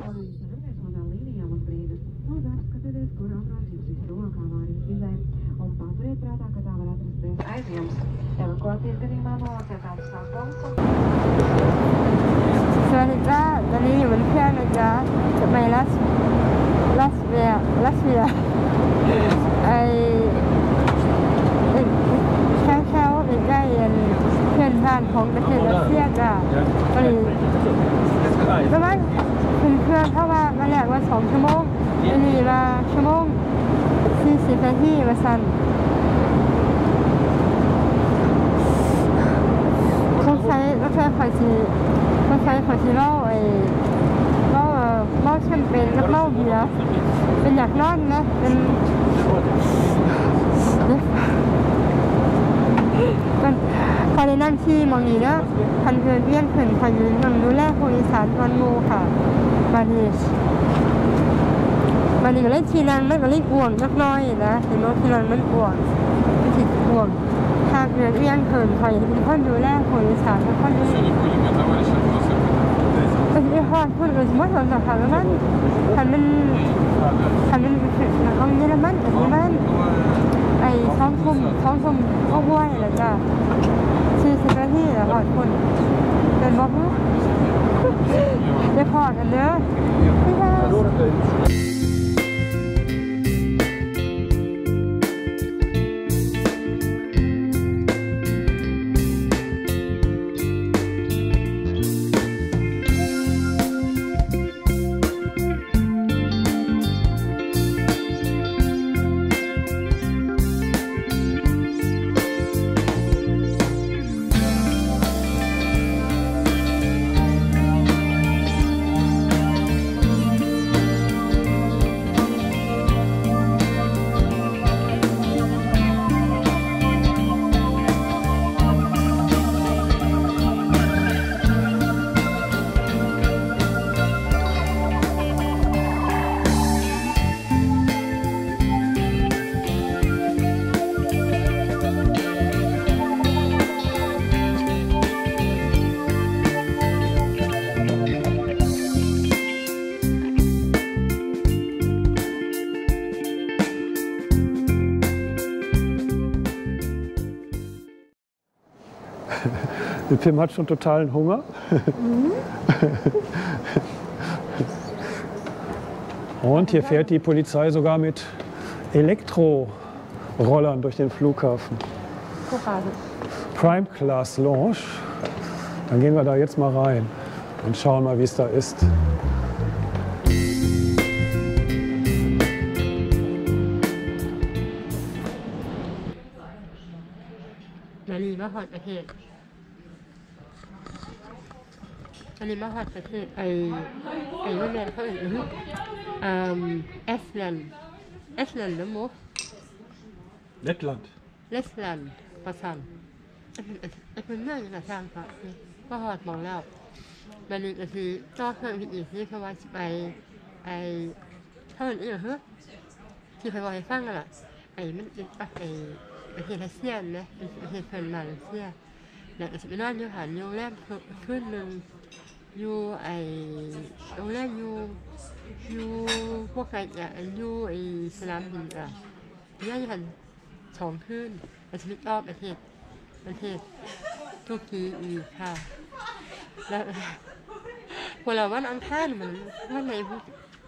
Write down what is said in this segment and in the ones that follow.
สวัสดีจ้าตอนนี้อยู่บนเครื่องนะจ๊ะจะไปรัสเวียแค่ว่าใกล้เพื่อนบ้านของประเทศรัสเซียจ้ะก็เลยประมาณขึ้นเครื่องเพราะว่ามาแรกว่า2 ชั่วโมงอันนี้ว่า1 ชั่วโมง 40 นาทีมาสั่นรถไฟขอยสีเล่าแชมเปญกับเล่าเบียร์เป็นอยากนอนนะเป็นพอได้นั่งที่มองนี้นะพันเพื่อนเลี้ยงเพื่อนคอยยืนนั่งดูแลผู้โดยสารวันงูค่ะวันนี้ก็เล่นทีนั่งมันก็เล่นอ่วงนักน้อยนะเห็นรถทีนั่งมันอ่วงมันติดอ่วงทางเพื่อนเลี้ยงเพื่อนคอยเป็นคนดูแลผู้โดยสารเป็นคนดูเป็นไอ้ฮอดพูดเลยสมมติเราจะทำแล้วมันทำเอาเยอรมันกับเยอรมันไอ้ท้องทุ่มก็ห้วยแล้วจ้ะ40 นาทีแล้วฮอดคนเดินบอกได้พอกันเด้อไม่ได้ Pim hat schon totalen Hunger. Und hier fährt die Polizei sogar mit Elektrorollern durch den Flughafen. Prime Class Lounge. Dann gehen wir da jetzt mal rein und schauen mal, wie es da ist. อันนี้มาประเทศไอ้ว่าแม่เขาแอสแลนด์นะมุก Lettland ประสันเป็นเรื่องกระช่างค่ะก็หอดมองแล้วมันนี่ก็คือต่อเครื่องอีกที่เขาว่าไปเท่านี้เหรอที่เขาบอกให้ฟังกันล่ะมันเป็นประเทศรัสเซียนะประเทศเพื่อนบ้านรัสเซียแล้วก็จะไปนอนอยู่หาดโรงแรมคืนนึงอยู่โรงแรมอยู่พวกใครอยู่สนามบินย่าหัน2 คืนแล้วจะไปรอบประเทศตุรกีอีกค่ะแล้วพอเราวันอังคารมันไหนพูด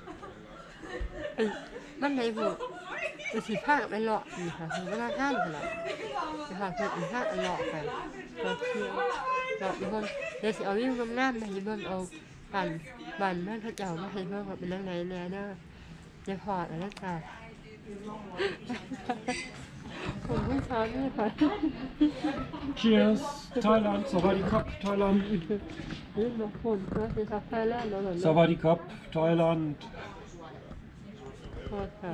จะสีผ้ากับไปเลาะอีกค่ะคือวันอังคารค่ะจะพาคืออีกผ้าเลาะไปก็เที่ยวเลาะอีกคนเดี๋ยวจะเอาวิ่งงามๆมาให้เบิ่งเอาบันแม่เขาเจ้ามาให้เบิ่งว่าเป็นยังไงเนี่ยเด้อจะพอดแล้วจ้ะผมไม่ช้อนนี่ค่ะ Cheers Thailand Sawadee-Krap Thailand Sawadee-Krap Thailand ค่ะ